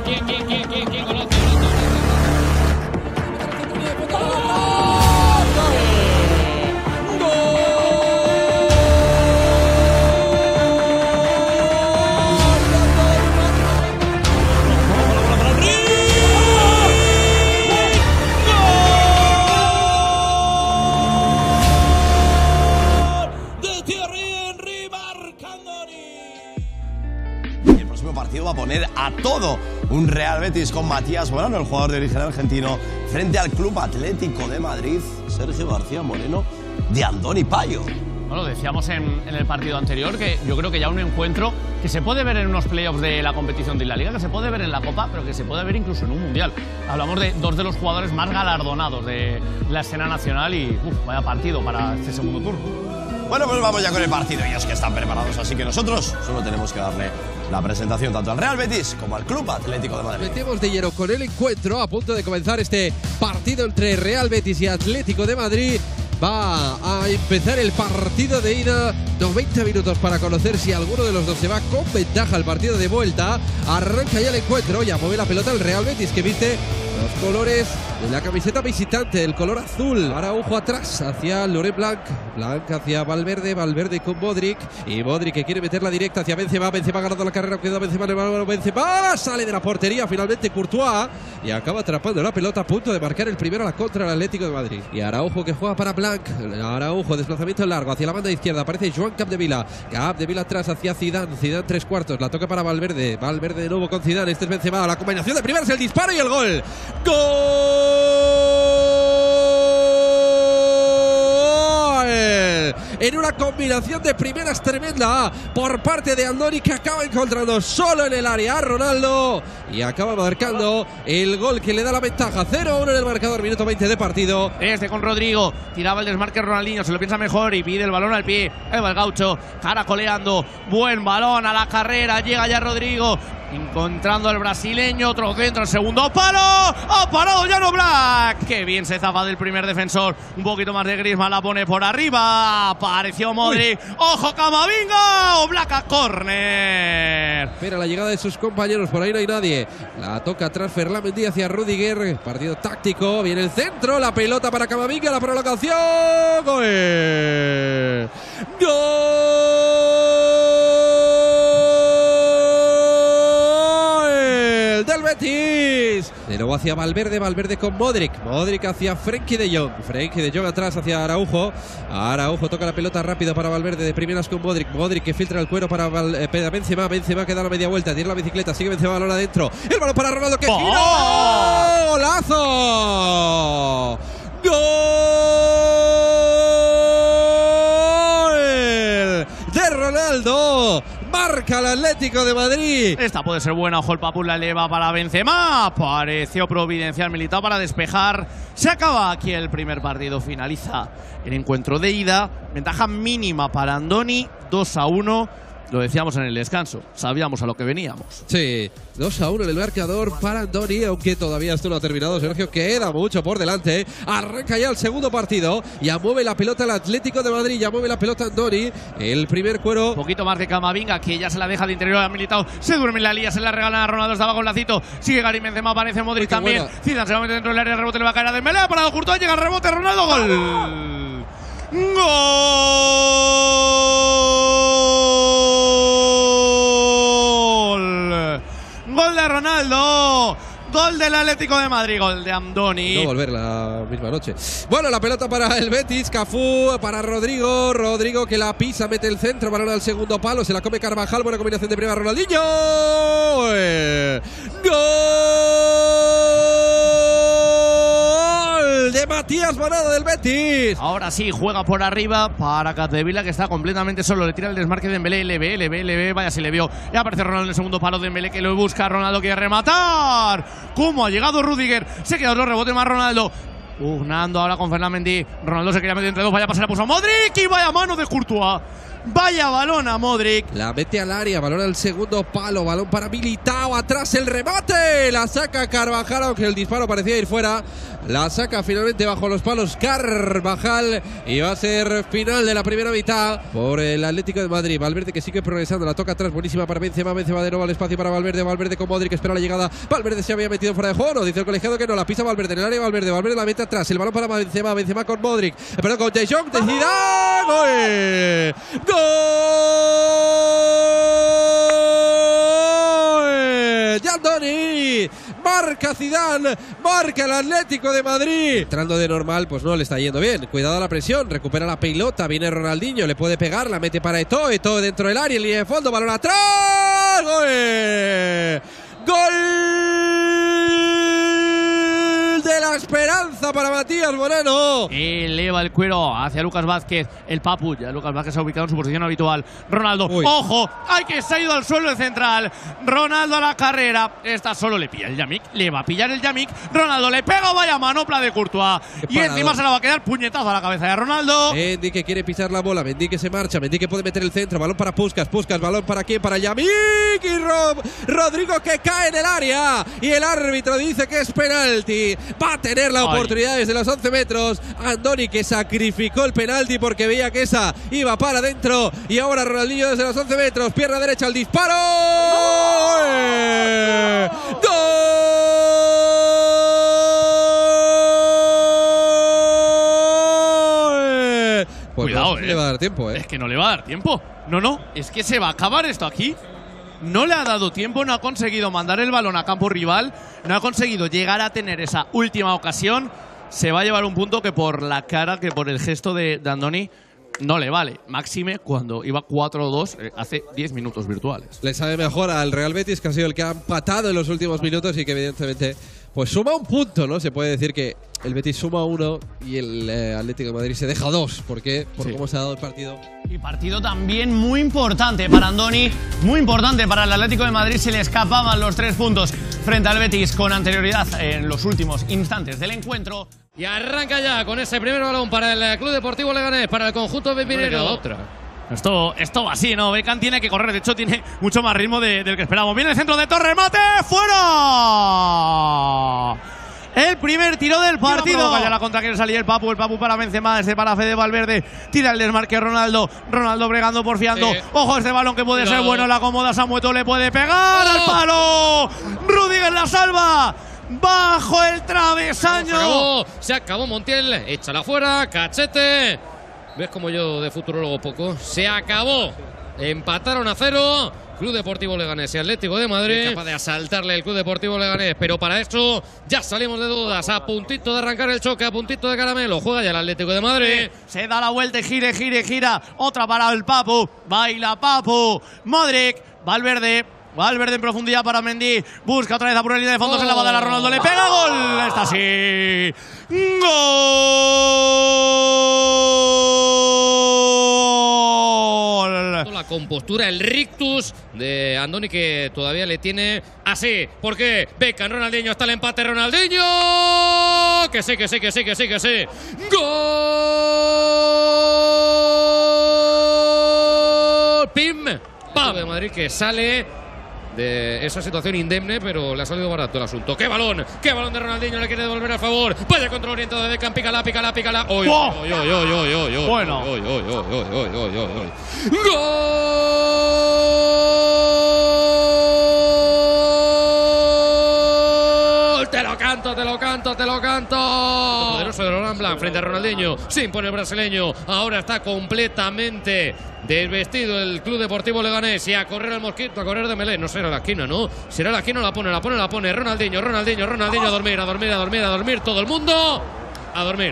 ¿Quién conoce? Partido va a poner a todo un Real Betis con Matías Moreno, el jugador de origen argentino, frente al Club Atlético de Madrid, Sergio García Moreno, de Andoni Payo. Bueno, decíamos en el partido anterior que yo creo que ya un encuentro que se puede ver en unos playoffs de la competición de la Liga, que se puede ver en la Copa, pero que se puede ver incluso en un Mundial. Hablamos de dos de los jugadores más galardonados de la escena nacional y vaya partido para este segundo turno. Bueno, pues vamos ya con el partido. Ellos que están preparados, así que nosotros solo tenemos que darle la presentación tanto al Real Betis como al Club Atlético de Madrid. Metemos de lleno con el encuentro a punto de comenzar este partido entre Real Betis y Atlético de Madrid. Va a empezar el partido de ida, 90 minutos para conocer si alguno de los dos se va con ventaja al partido de vuelta. Arranca ya el encuentro, ya mueve la pelota el Real Betis que viste los colores de la camiseta visitante, el color azul. Araujo atrás hacia Laurent Blanc, Blanc hacia Valverde, Valverde con Modric y Modric que quiere meterla directa hacia Benzema, Benzema ganando la carrera, cuidado Benzema, sale de la portería finalmente Courtois y acaba atrapando la pelota a punto de marcar el primero a la contra del Atlético de Madrid. Y Araujo que juega para Blanc, Araujo desplazamiento largo hacia la banda izquierda, aparece Joan Capdevila atrás hacia Zidane, Zidane tres cuartos, la toca para Valverde, Valverde de nuevo con Zidane, este es Benzema, la combinación de primeras, el disparo y el gol. En una combinación de primeras tremenda por parte de Andoni, que acaba encontrando solo en el área a Ronaldo y acaba marcando el gol que le da la ventaja. 0-1 en el marcador, minuto 20 de partido. Con Rodrigo, tiraba el desmarque Ronaldinho, se lo piensa mejor y pide el balón al pie. El gaucho, caracoleando, buen balón a la carrera, llega ya Rodrigo, encontrando al brasileño, otro centro, el segundo palo, ha parado Jan Oblak, qué bien se zafa del primer defensor, un poquito más de Griezmann, la pone por arriba, apareció Modric, ojo Camavinga, Oblak a córner. Espera la llegada de sus compañeros, por ahí no hay nadie, la toca atrás Ferland Mendy hacia Rudiger, partido táctico, viene el centro, la pelota para Camavinga, la prolongación, gol, del Betis. De nuevo hacia Valverde, Valverde con Modric, Modric hacia Frenkie de Jong, Frenkie de Jong atrás hacia Araujo, Araujo toca la pelota rápido para Valverde, de primeras con Modric, Modric que filtra el cuero para Benzema, Benzema que da la media vuelta, tiene la bicicleta, sigue Benzema, balón adentro, el balón para Ronaldo que gira, golazo, gol de Ronaldo. Marca el Atlético de Madrid. Esta puede ser buena, ojo el Papu, la eleva para Benzema. Pareció providencial Militao para despejar. Se acaba aquí el primer partido, finaliza el encuentro de ida. Ventaja mínima para Andoni, 2-1. Lo decíamos en el descanso, sabíamos a lo que veníamos. Sí, 2-1 en el marcador para Andoni, aunque todavía esto no ha terminado, Sergio, queda mucho por delante. Arranca ya el segundo partido, ya mueve la pelota el Atlético de Madrid, ya mueve la pelota Andoni. El primer cuero. Un poquito más de Camavinga, que ya se la deja de interior a Militao, se duerme en la lía, se la regalan a Ronaldo, estaba con lacito, sigue Karim Benzema, aparece Modric también. Zidane se va a meter dentro del área, el rebote le va a caer a Dembélé, ha parado Courtois, llega el rebote, Ronaldo, gol. Gol de Ronaldo, gol del Atlético de Madrid, gol de Andoni. No volver la misma noche. Bueno, la pelota para el Betis, Cafú para Rodrigo, Rodrigo que la pisa, mete el centro, balón al segundo palo, se la come Carvajal, buena combinación de primera, Ronaldinho. Gol de Matías Moreno del Betis. Ahora sí, juega por arriba para Capdevila, que está completamente solo, le tira el desmarque de Dembélé, le ve, vaya si le vio. Ya aparece Ronaldo en el segundo palo, Dembélé que lo busca, Ronaldo quiere rematar. ¿Cómo ha llegado Rudiger? Se queda otro rebote más Ronaldo. Pugnando ahora con Ferland Mendy. Ronaldo se quería meter entre dos, vaya a pasar, la puso a Modric y vaya mano de Courtois. Vaya balón a Modric. La mete al área, balón al segundo palo, balón para Militao, atrás el remate, la saca Carvajal, aunque el disparo parecía ir fuera. La saca finalmente bajo los palos Carvajal y va a ser final de la primera mitad por el Atlético de Madrid. Valverde que sigue progresando, la toca atrás, buenísima para Benzema, Benzema de nuevo al espacio para Valverde, Valverde con Modric, espera la llegada, Valverde se había metido fuera de juego, no, dice el colegiado que no, la pisa Valverde en el área, Valverde la mete atrás, el balón para Benzema, Benzema con Modric, perdón, con De Jong, de Zidane, ¡gol! ¡De Andoni! Marca Zidane, marca el Atlético de Madrid. Entrando de normal, pues no le está yendo bien. Cuidado a la presión, recupera la pelota, viene Ronaldinho, le puede pegar, la mete para Eto'o, Eto'o dentro del área, línea de fondo, balón atrás. ¡Gol! ¡Gol! De la esperanza para Matías Moreno. Eleva el cuero hacia Lucas Vázquez. El Papu, ya Lucas Vázquez se ha ubicado en su posición habitual. Ronaldo, Uy. ¡ojo! ¡Ay, que se ha ido al suelo el central! Ronaldo a la carrera. Esta solo le pilla el Yamik. Le va a pillar el Yamik. Ronaldo le pega, vaya manopla de Courtois. Y encima se la va a quedar puñetazo a la cabeza de Ronaldo. Mendy que quiere pisar la bola. Mendy que se marcha. Mendy que puede meter el centro. Balón para Puskas. Puskas, balón para quién? Para Yamik. Y Rodrigo que cae en el área. Y el árbitro dice que es penalti. Va a tener la oportunidad desde los 11 metros. Andoni que sacrificó el penalti porque veía que esa iba para adentro. Y ahora Ronaldinho desde los 11 metros. Pierna derecha al disparo. ¡Gol! Pues cuidado, no le va a dar tiempo, Es que no le va a dar tiempo. No, es que se va a acabar esto aquí. No le ha dado tiempo, no ha conseguido mandar el balón a campo rival, no ha conseguido llegar a tener esa última ocasión. Se va a llevar un punto que por la cara, que por el gesto de Andoni, no le vale. Máxime cuando iba 4-2 hace 10 minutos virtuales. Le sabe mejor al Real Betis, que ha sido el que ha empatado en los últimos minutos y que evidentemente pues suma un punto, ¿no? Se puede decir que el Betis suma 1 y el Atlético de Madrid se deja 2. ¿Por qué? Por cómo se ha dado el partido. Y partido también muy importante para Andoni, muy importante para el Atlético de Madrid. Se le escapaban los 3 puntos frente al Betis con anterioridad en los últimos instantes del encuentro. Y arranca ya con ese primer balón para el Club Deportivo Leganés, para el conjunto pepinero. Otra. Esto va así, ¿no? Beckham tiene que correr, de hecho tiene mucho más ritmo del que esperábamos. Viene el centro de Torres, remate, ¡fuera! El primer tiro del partido. Vaya la contra, quiere salir el Papu para Benzema, este para Fede Valverde, tira el desmarque Ronaldo bregando, porfiando. Ojo este balón que puede ser bueno, la acomoda Samu Eto'o, le puede pegar al palo. Rüdiger la salva. Bajo el travesaño. Se acabó Montiel, échala fuera, cachete. ¿Ves como yo de futurólogo poco? Se acabó. Empataron a 0. Club Deportivo Leganés y Atlético de Madrid. Capaz de asaltarle el Club Deportivo Leganés, pero para eso ya salimos de dudas. A puntito de arrancar el choque, a puntito de caramelo. Juega ya el Atlético de Madrid. Se da la vuelta, gira. Otra para el Papu. Baila Papu. Modric. Valverde en profundidad para Mendy. Busca otra vez a por la línea de fondo. Se la va a dar a Ronaldo. Le pega, gol. Está así. ¡Gol! La compostura, el rictus de Andoni que todavía le tiene así. ¿Por qué? Beckham, Ronaldinho, está el empate. Ronaldinho. Que sí. ¡Gol! ¡Pim! ¡Pam! De Madrid que sale de esa situación indemne, pero le ha salido barato el asunto. ¡Qué balón! ¡Qué balón de Ronaldinho! Le quiere devolver a favor. Vaya control orientado de Beckham. Pícala. Bueno. ¡Gol! Te lo canto. Poderoso de Laurent Blanc frente a Ronaldinho. Se impone el brasileño. Ahora está completamente desvestido el Club Deportivo Leganés. Y a correr al mosquito, a correr de melé. No será la esquina, ¿no? Será la esquina, la pone. Ronaldinho. A dormir. Todo el mundo. A dormir.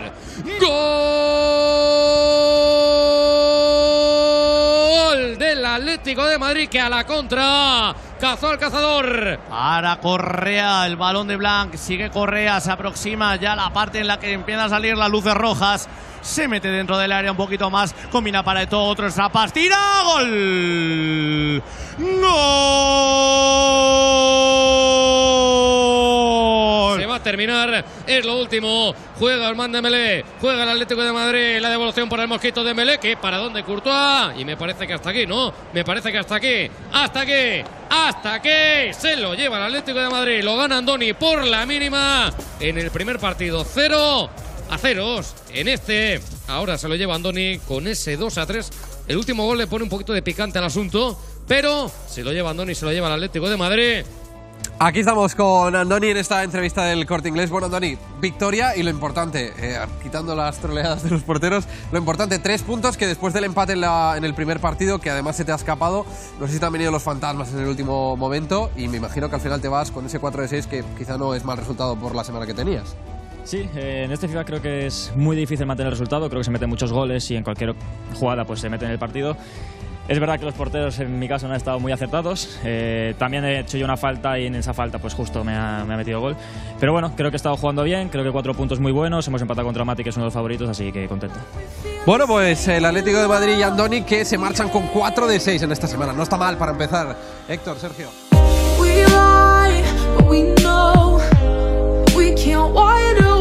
¡Gol! Del Atlético de Madrid, que a la contra cazó al cazador. Para Correa, el balón de Blanc. Sigue Correa, se aproxima ya la parte en la que empiezan a salir las luces rojas. Se mete dentro del área un poquito más. Combina para Eto'o, otro Strapas. ¡Tira! ¡Gol! ¡Gol! Se va a terminar final. Es lo último. Juega el man de Dembélé, juega el Atlético de Madrid. La devolución por el mosquito de Dembélé. Que para dónde Courtois. Y me parece que hasta aquí, ¿no? Me parece que hasta aquí. Hasta que se lo lleva el Atlético de Madrid. Lo gana Andoni por la mínima en el primer partido. 0-0. En este. Ahora se lo lleva Andoni con ese 2-3. El último gol le pone un poquito de picante al asunto, pero se lo lleva Andoni, se lo lleva el Atlético de Madrid. Aquí estamos con Andoni en esta entrevista del Corte Inglés. Bueno, Andoni, victoria y lo importante, quitando las troleadas de los porteros, lo importante, 3 puntos que después del empate en el primer partido, que además se te ha escapado, no sé si te han venido los fantasmas en el último momento y me imagino que al final te vas con ese 4-6 que quizá no es mal resultado por la semana que tenías. Sí, en este FIFA creo que es muy difícil mantener el resultado, creo que se meten muchos goles y en cualquier jugada pues se mete en el partido. Es verdad que los porteros en mi caso no han estado muy acertados, también he hecho yo una falta y en esa falta pues justo me ha metido gol. Pero bueno, creo que he estado jugando bien, creo que 4 puntos muy buenos, hemos empatado contra Mati que es uno de los favoritos, así que contento. Bueno, pues el Atlético de Madrid y Andoni que se marchan con 4 de 6 en esta semana, no está mal para empezar. Héctor, Sergio. We lie, but we know we can't wide awake.